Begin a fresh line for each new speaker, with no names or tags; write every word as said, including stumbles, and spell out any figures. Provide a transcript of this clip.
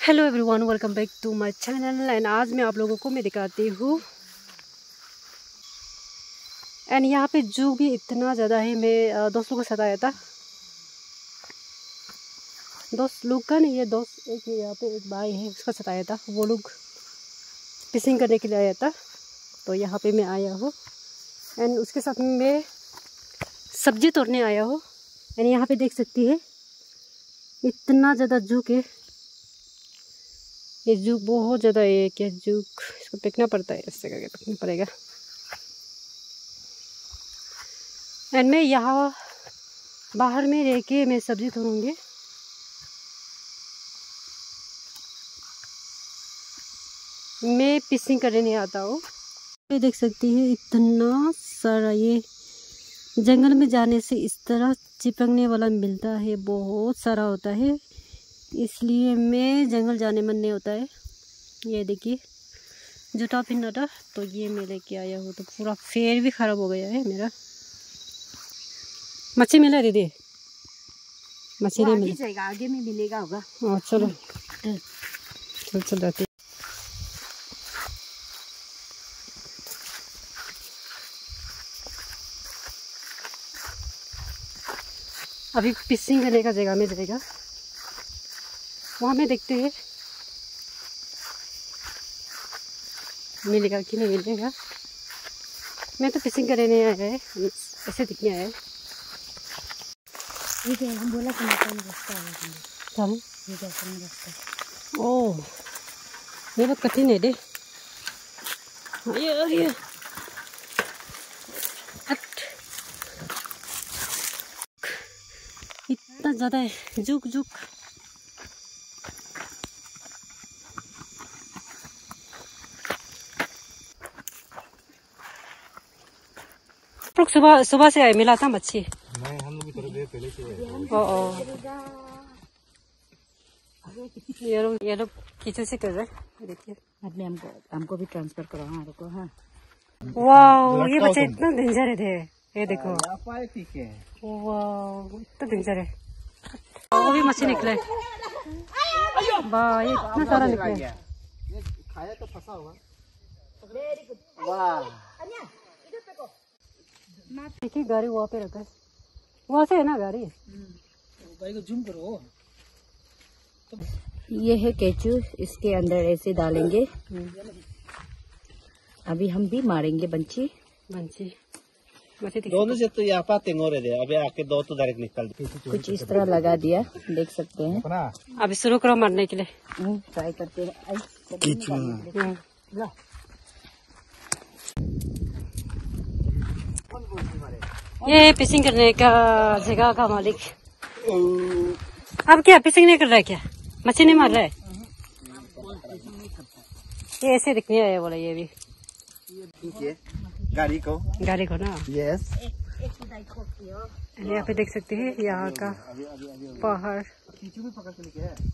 Hello everyone, welcome back to my channel. And आज मैं आप लोगों को मैं दिखाती हूँ। एंड यहाँ पे जू भी इतना ज़्यादा है। मैं दोस्तों के साथ आया था। दोस्त लोग का नहीं, ये दोस्त एक यहाँ पे एक भाई है, उसका साथ आया था। वो लोग फिशिंग करने के लिए आया था, तो यहाँ पे मैं आया हूँ। एंड उसके साथ मैं सब्जी तोड़ने आया हूँ। एंड यहाँ पे देख सकती है इतना ज़्यादा जूक है। ये जूक बहुत ज़्यादा है। क्या जूक, इसको फेंकना पड़ता है, ऐसे करके फेंकना पड़ेगा। एंड मैं यहाँ बाहर में रह के मैं सब्जी तोड़ूंगी। मैं फिशिंग करने नहीं आता हूँ। ये देख सकती है इतना सारा, ये जंगल में जाने से इस तरह चिपकने वाला मिलता है, बहुत सारा होता है। इसलिए मैं जंगल जाने मन नहीं होता है। ये देखिए जूता पहनना था, तो ये मैं लेके आया हूँ। तो पूरा पैर भी खराब हो गया है मेरा। मच्छी मिला दीदी? मच्छी नहीं मिलेगा, आगे में मिलेगा होगा। हाँ चलो चल चल जाते। अभी फिशिंग करने का जगह में जाएगा, वहाँ में देखते हैं मिलेगा कि नहीं मिलेगा। मैं तो फिशिंग करने नहीं आया है, ऐसे दिखने आया है।
हम बोला कि रास्ता है,
रास्ता। ओह ये बहुत कठिन है दे। ये ये इतना ज़्यादा है, जुक जुक। सुबह सुबह से आए मिला था मच्छी।
नहीं, हम लोग थोड़ी देर पहले से आए।
ओ ओ ये लोग ये लोग कीचड़ से कर रहे हैं। देखिए
अभी हमको हमको भी ट्रांसफर करो। हाँ रुको। हाँ
वाह, ये बच्चे इतना डेंजर है। ये देखो
ठीक है।
वाह इतना डेंजर है। वो भी मच्छी निकले। वाह ये इतना सारा निकले।
खाया तो फंसा होगा। वाह
देखिए गाड़ी वहाँ पे रखा है, वहाँ से है ना गाड़ी।
गाड़ी को जूम करो।
ये है केचू, इसके अंदर ऐसे डालेंगे। अभी हम भी मारेंगे बंची
बंची
दोनों से। तो यहाँ पर तेंगो रहे थे, अभी आके दो तो डायरेक्ट निकल
कुछ इस तरह लगा दिया, देख सकते हैं।
अभी शुरू करो मारने के लिए।
ट्राई करते हैं।
ये फिशिंग करने का जगह का मालिक। अब क्या फिशिंग नहीं कर रहा है? क्या मच्छी नहीं मार रहा है? ये ऐसे दिखने आया बोला। ये भी
गाड़ी को
गाड़ी को ना।
यस।
यहाँ पे देख सकते हैं यहाँ का पहाड़।
कीचू भी पकड़ के लेके है।